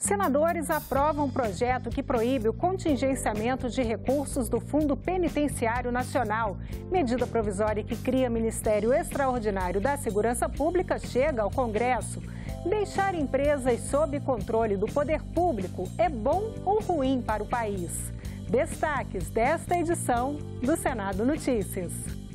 Senadores aprovam um projeto que proíbe o contingenciamento de recursos do Fundo Penitenciário Nacional. Medida provisória que cria Ministério Extraordinário da Segurança Pública chega ao Congresso. Deixar empresas sob controle do poder público é bom ou ruim para o país? Destaques desta edição do Senado Notícias.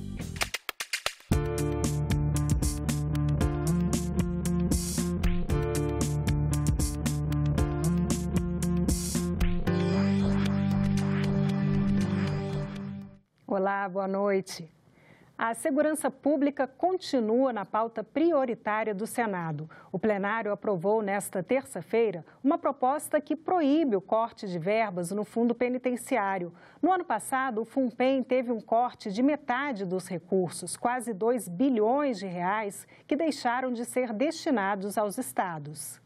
Olá, boa noite. A segurança pública continua na pauta prioritária do Senado. O plenário aprovou nesta terça-feira uma proposta que proíbe o corte de verbas no fundo penitenciário. No ano passado, o FUNPEN teve um corte de metade dos recursos, quase 2 bilhões de reais, que deixaram de ser destinados aos estados.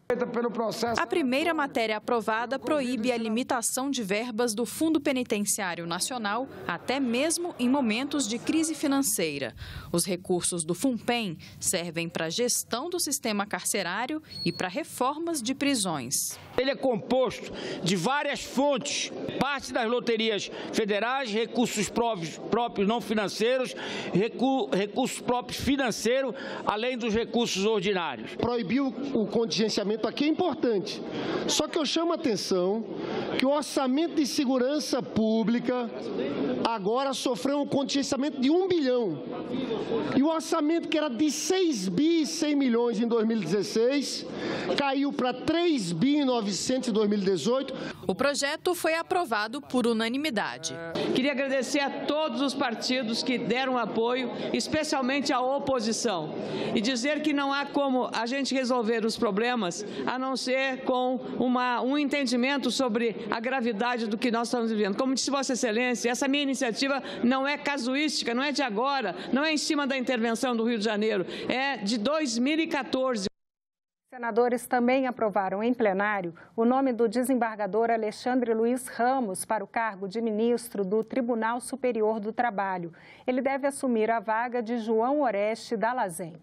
A primeira matéria aprovada proíbe a limitação de verbas do Fundo Penitenciário Nacional, até mesmo em momentos de crise financeira. Os recursos do FUNPEN servem para a gestão do sistema carcerário e para reformas de prisões. Ele é composto de várias fontes, parte das loterias federais, recursos próprios não financeiros, recursos próprios financeiros, além dos recursos ordinários. Proibiu o contingenciamento aqui é importante, só que eu chamo a atenção que o orçamento de segurança pública agora sofreu um contingenciamento de 1 bilhão. E o orçamento que era de 6 bi e 100 milhões em 2016 caiu para 3 bi e 900 em 2018. O projeto foi aprovado por unanimidade. Queria agradecer a todos os partidos que deram apoio, especialmente à oposição, e dizer que não há como a gente resolver os problemas a não ser com um entendimento sobre a gravidade do que nós estamos vivendo. Como disse Vossa Excelência, essa minha iniciativa não é casuística, não é de agora, não é em cima da intervenção do Rio de Janeiro, é de 2014. Senadores também aprovaram em plenário o nome do desembargador Alexandre Luiz Ramos para o cargo de ministro do Tribunal Superior do Trabalho. Ele deve assumir a vaga de João Oreste Dallazen.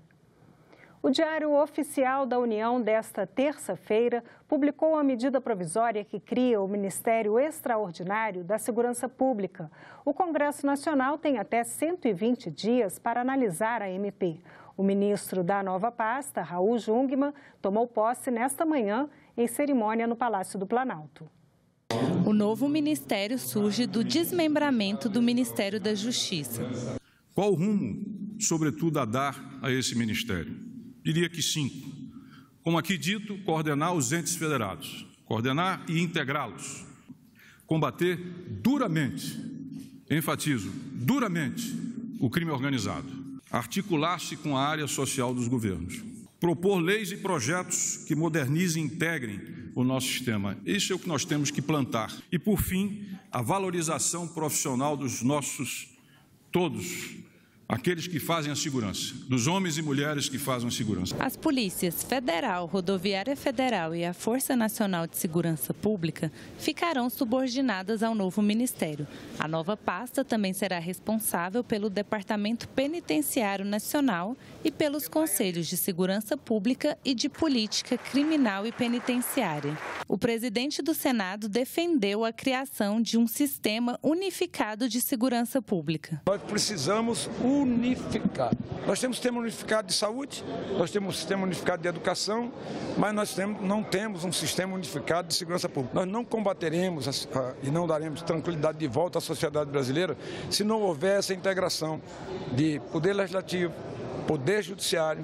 O Diário Oficial da União desta terça-feira publicou a medida provisória que cria o Ministério Extraordinário da Segurança Pública. O Congresso Nacional tem até 120 dias para analisar a MP. O ministro da nova pasta, Raul Jungmann, tomou posse nesta manhã em cerimônia no Palácio do Planalto. O novo ministério surge do desmembramento do Ministério da Justiça. Qual o rumo, sobretudo, a dar a esse ministério? Diria que 5. Como aqui dito, coordenar os entes federados, coordenar e integrá-los, combater duramente, enfatizo, duramente, o crime organizado, articular-se com a área social dos governos, propor leis e projetos que modernizem e integrem o nosso sistema. Isso é o que nós temos que plantar. E, por fim, a valorização profissional dos nossos todos, aqueles que fazem a segurança, dos homens e mulheres que fazem a segurança. As polícias Federal, Rodoviária Federal e a Força Nacional de Segurança Pública ficarão subordinadas ao novo ministério. A nova pasta também será responsável pelo Departamento Penitenciário Nacional e pelos Conselhos de Segurança Pública e de Política Criminal e Penitenciária. O presidente do Senado defendeu a criação de um sistema unificado de segurança pública. Nós precisamos unificar. Nós temos sistema unificado de saúde, nós temos um sistema unificado de educação, mas nós não temos um sistema unificado de segurança pública. Nós não combateremos e não daremos tranquilidade de volta à sociedade brasileira se não houver essa integração de poder legislativo, poder judiciário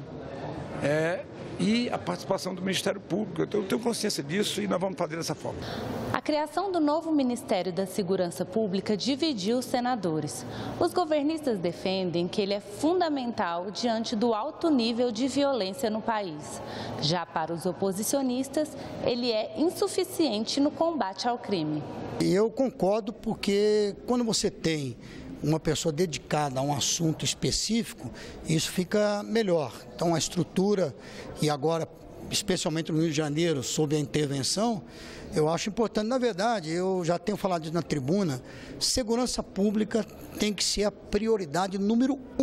e a participação do Ministério Público. Eu tenho consciência disso e nós vamos fazer dessa forma. A criação do novo Ministério da Segurança Pública dividiu os senadores. Os governistas defendem que ele é fundamental diante do alto nível de violência no país. Já para os oposicionistas, ele é insuficiente no combate ao crime. Eu concordo porque quando você tem uma pessoa dedicada a um assunto específico, isso fica melhor. Então, a estrutura, e agora, especialmente no Rio de Janeiro, sob a intervenção, eu acho importante. Na verdade, eu já tenho falado isso na tribuna, segurança pública tem que ser a prioridade número 1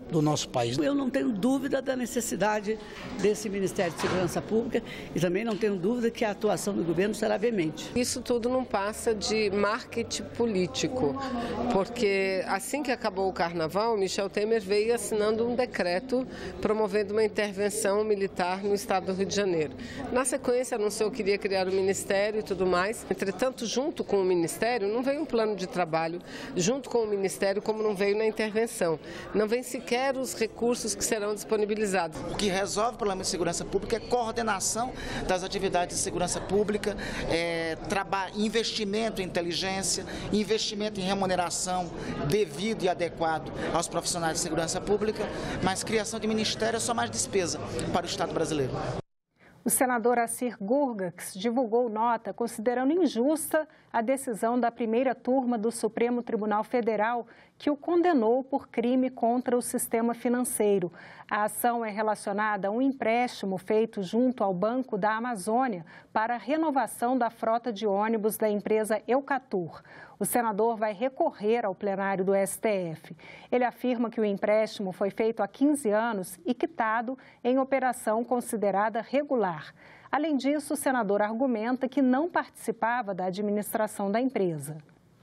do nosso país. Eu não tenho dúvida da necessidade desse Ministério de Segurança Pública e também não tenho dúvida que a atuação do governo será veemente. Isso tudo não passa de marketing político, porque assim que acabou o Carnaval, Michel Temer veio assinando um decreto promovendo uma intervenção militar no estado do Rio de Janeiro. Na sequência, anunciou que iria criar o Ministério e tudo mais. Entretanto, junto com o Ministério, não veio um plano de trabalho, junto com o Ministério, como não veio na intervenção. Não vem sequer os recursos que serão disponibilizados. O que resolve o problema de segurança pública é coordenação das atividades de segurança pública, investimento em inteligência, investimento em remuneração devido e adequado aos profissionais de segurança pública, mas criação de ministério é só mais despesa para o Estado brasileiro. O senador Assir Gurgax divulgou nota considerando injusta a decisão da primeira turma do Supremo Tribunal Federal, que o condenou por crime contra o sistema financeiro. A ação é relacionada a um empréstimo feito junto ao Banco da Amazônia para a renovação da frota de ônibus da empresa Eucatur. O senador vai recorrer ao plenário do STF. Ele afirma que o empréstimo foi feito há 15 anos e quitado em operação considerada regular. Além disso, o senador argumenta que não participava da administração da empresa.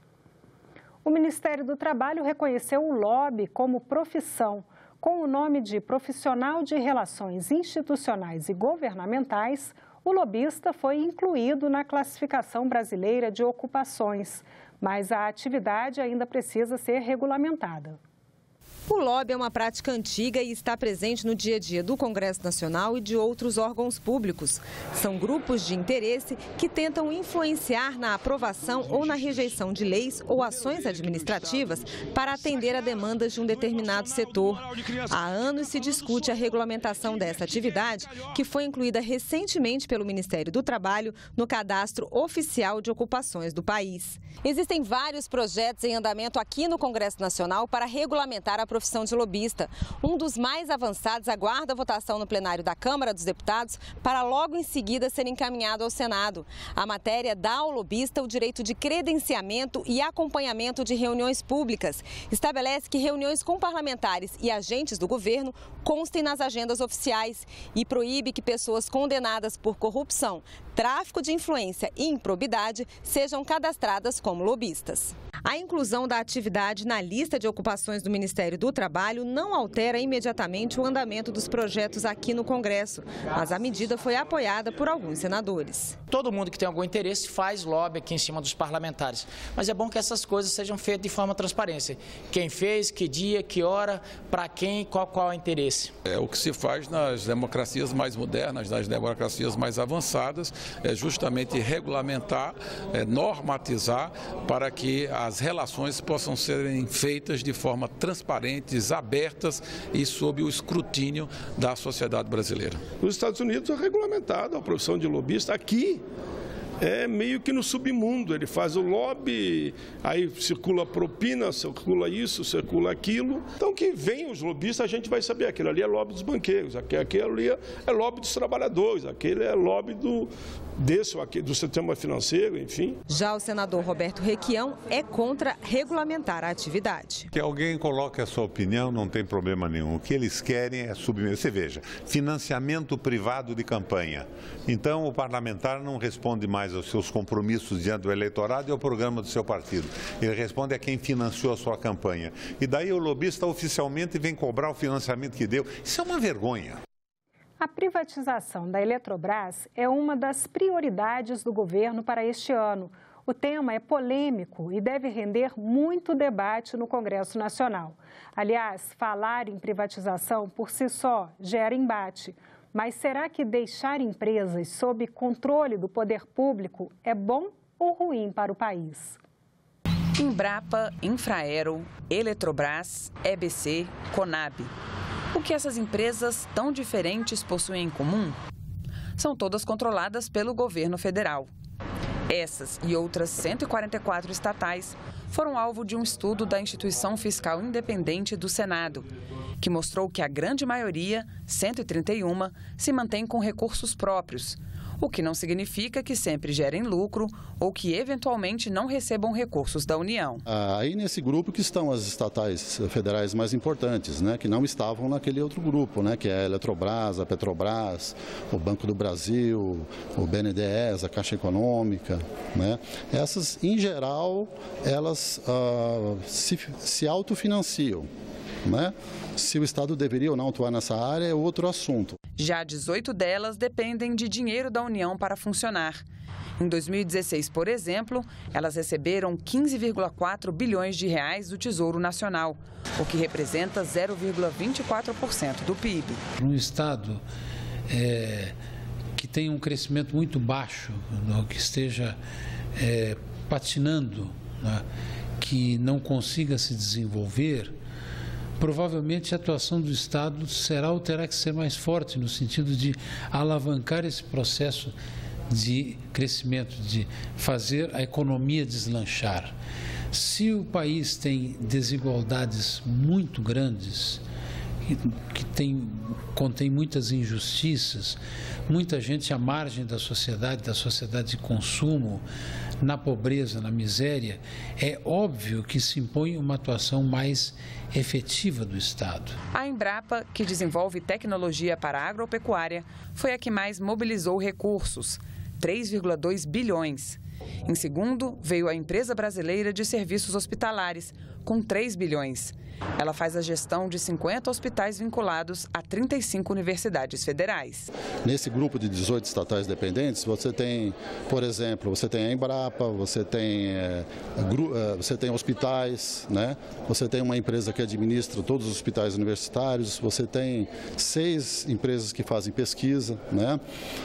O Ministério do Trabalho reconheceu o lobby como profissão. Com o nome de Profissional de Relações Institucionais e Governamentais, o lobista foi incluído na classificação brasileira de ocupações, mas a atividade ainda precisa ser regulamentada. O lobby é uma prática antiga e está presente no dia a dia do Congresso Nacional e de outros órgãos públicos. São grupos de interesse que tentam influenciar na aprovação ou na rejeição de leis ou ações administrativas para atender a demandas de um determinado setor. Há anos se discute a regulamentação dessa atividade, que foi incluída recentemente pelo Ministério do Trabalho no Cadastro Oficial de Ocupações do país. Existem vários projetos em andamento aqui no Congresso Nacional para regulamentar a profissão de lobista. Um dos mais avançados aguarda a votação no plenário da Câmara dos Deputados para logo em seguida ser encaminhado ao Senado. A matéria dá ao lobista o direito de credenciamento e acompanhamento de reuniões públicas. Estabelece que reuniões com parlamentares e agentes do governo constem nas agendas oficiais e proíbe que pessoas condenadas por corrupção, tráfico de influência e improbidade sejam cadastradas como lobistas. A inclusão da atividade na lista de ocupações do Ministério do Trabalho não altera imediatamente o andamento dos projetos aqui no Congresso, mas a medida foi apoiada por alguns senadores. Todo mundo que tem algum interesse faz lobby aqui em cima dos parlamentares, mas é bom que essas coisas sejam feitas de forma transparente. Quem fez, que dia, que hora, para quem, qual é o interesse. É o que se faz nas democracias mais modernas, nas democracias mais avançadas, é justamente regulamentar, normatizar para que as relações possam serem feitas de forma transparentes, abertas e sob o escrutínio da sociedade brasileira. Nos Estados Unidos é regulamentada a profissão de lobista. Aqui é meio que no submundo, ele faz o lobby, aí circula propina, circula isso, circula aquilo. Então que vem os lobistas, a gente vai saber, aquele ali é lobby dos banqueiros, aquele ali é lobby dos trabalhadores, aquele é lobby do sistema financeiro, enfim. Já o senador Roberto Requião é contra regulamentar a atividade. Que alguém coloque a sua opinião, não tem problema nenhum. O que eles querem é submeter. Você veja, financiamento privado de campanha. Então o parlamentar não responde mais aos seus compromissos diante do eleitorado e ao programa do seu partido. Ele responde a quem financiou a sua campanha. E daí o lobista oficialmente vem cobrar o financiamento que deu. Isso é uma vergonha. A privatização da Eletrobras é uma das prioridades do governo para este ano. O tema é polêmico e deve render muito debate no Congresso Nacional. Aliás, falar em privatização por si só gera embate. Mas será que deixar empresas sob controle do poder público é bom ou ruim para o país? Embrapa, Infraero, Eletrobras, EBC, Conab. O que essas empresas tão diferentes possuem em comum? São todas controladas pelo governo federal. Essas e outras 144 estatais foram alvo de um estudo da Instituição Fiscal Independente do Senado, que mostrou que a grande maioria, 131, se mantém com recursos próprios, o que não significa que sempre gerem lucro ou que eventualmente não recebam recursos da União. Aí nesse grupo que estão as estatais federais mais importantes, né, que não estavam naquele outro grupo, né, que é a Eletrobras, a Petrobras, o Banco do Brasil, o BNDES, a Caixa Econômica, né? Essas, em geral, elas se autofinanciam, né? Se o Estado deveria ou não atuar nessa área é outro assunto. Já 18 delas dependem de dinheiro da União para funcionar. Em 2016, por exemplo, elas receberam 15,4 bilhões de reais do Tesouro Nacional, o que representa 0,24% do PIB. Um Estado que tem um crescimento muito baixo, que esteja patinando, né, que não consiga se desenvolver, provavelmente a atuação do Estado será ou terá que ser mais forte no sentido de alavancar esse processo de crescimento, de fazer a economia deslanchar. Se o país tem desigualdades muito grandes, que contém muitas injustiças, muita gente à margem da sociedade de consumo, na pobreza, na miséria, é óbvio que se impõe uma atuação mais efetiva do Estado. A Embrapa, que desenvolve tecnologia para a agropecuária, foi a que mais mobilizou recursos, 3,2 bilhões. Em segundo, veio a Empresa Brasileira de Serviços Hospitalares, com 3 bilhões. Ela faz a gestão de 50 hospitais vinculados a 35 universidades federais. Nesse grupo de 18 estatais dependentes, você tem, por exemplo, você tem a Embrapa, você tem hospitais, né? Você tem uma empresa que administra todos os hospitais universitários, você tem 6 empresas que fazem pesquisa, né?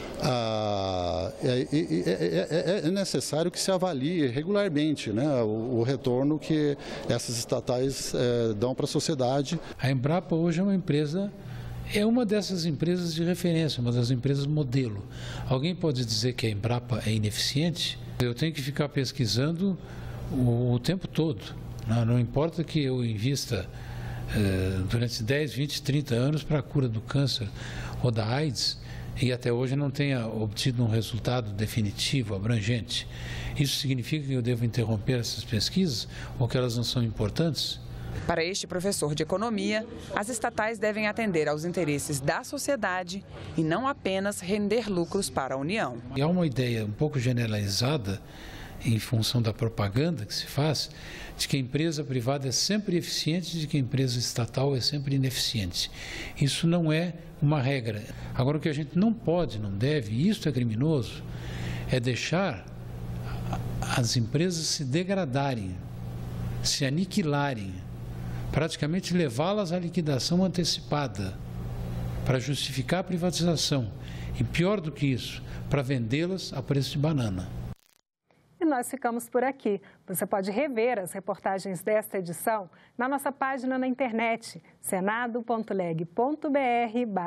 É necessário que se avalie regularmente, né, o retorno que essas estatais dão para a sociedade. A Embrapa hoje é uma dessas empresas de referência, uma das empresas modelo. Alguém pode dizer que a Embrapa é ineficiente? Eu tenho que ficar pesquisando o tempo todo. Não importa que eu invista durante 10, 20, 30 anos para a cura do câncer ou da AIDS, e até hoje não tenha obtido um resultado definitivo, abrangente. Isso significa que eu devo interromper essas pesquisas ou que elas não são importantes? Para este professor de economia, as estatais devem atender aos interesses da sociedade e não apenas render lucros para a União. E há uma ideia um pouco generalizada, em função da propaganda que se faz, de que a empresa privada é sempre eficiente e de que a empresa estatal é sempre ineficiente. Isso não é uma regra. Agora, o que a gente não pode, não deve, e isso é criminoso, é deixar as empresas se degradarem, se aniquilarem, praticamente levá-las à liquidação antecipada, para justificar a privatização. E pior do que isso, para vendê-las a preço de banana. E nós ficamos por aqui. Você pode rever as reportagens desta edição na nossa página na internet,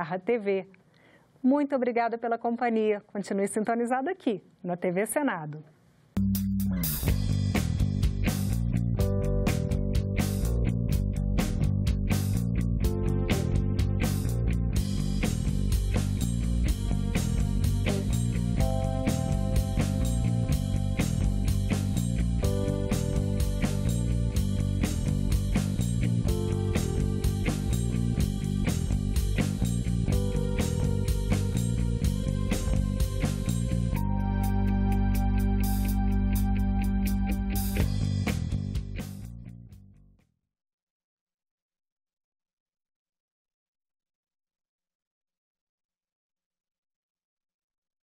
senado.leg.br/TV. Muito obrigada pela companhia. Continue sintonizado aqui, na TV Senado.